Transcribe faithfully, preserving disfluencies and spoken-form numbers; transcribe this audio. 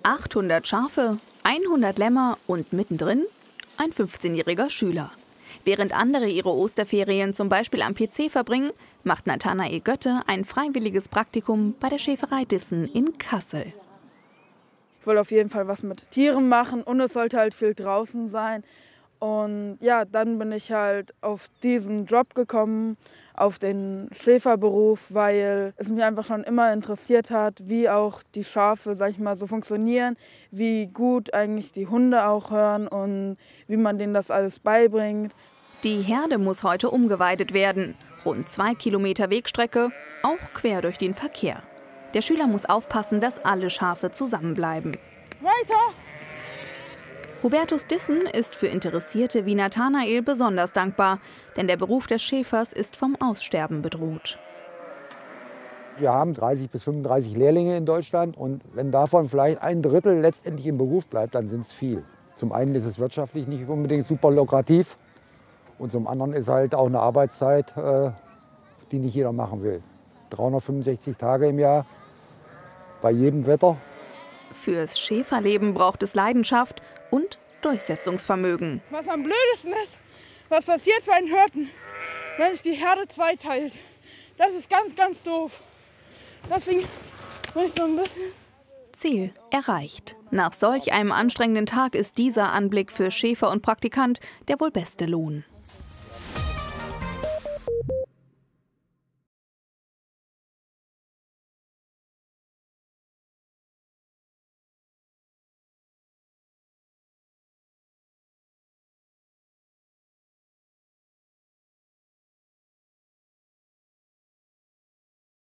achthundert Schafe, hundert Lämmer und mittendrin ein fünfzehnjähriger Schüler. Während andere ihre Osterferien zum Beispiel am P C verbringen, macht Nathanael Götte ein freiwilliges Praktikum bei der Schäferei Dissen in Kassel. Ich will auf jeden Fall was mit Tieren machen und es sollte halt viel draußen sein. Und ja, dann bin ich halt auf diesen Job gekommen, auf den Schäferberuf, weil es mich einfach schon immer interessiert hat, wie auch die Schafe, sag ich mal, so funktionieren, wie gut eigentlich die Hunde auch hören und wie man denen das alles beibringt. Die Herde muss heute umgeweidet werden. Rund zwei Kilometer Wegstrecke, auch quer durch den Verkehr. Der Schüler muss aufpassen, dass alle Schafe zusammenbleiben. Weiter! Hubertus Dissen ist für Interessierte wie Nathanael besonders dankbar, denn der Beruf des Schäfers ist vom Aussterben bedroht. Wir haben dreißig bis fünfunddreißig Lehrlinge in Deutschland und wenn davon vielleicht ein Drittel letztendlich im Beruf bleibt, dann sind es viel. Zum einen ist es wirtschaftlich nicht unbedingt super lukrativ und zum anderen ist halt auch eine Arbeitszeit, die nicht jeder machen will. dreihundertfünfundsechzig Tage im Jahr, bei jedem Wetter. Fürs Schäferleben braucht es Leidenschaft und Durchsetzungsvermögen. Was am blödesten ist, was passiert für einen Hirten, wenn sich die Herde zweiteilt. Das ist ganz, ganz doof. Deswegen bin ich so ein bisschen... Ziel erreicht. Nach solch einem anstrengenden Tag ist dieser Anblick für Schäfer und Praktikant der wohl beste Lohn.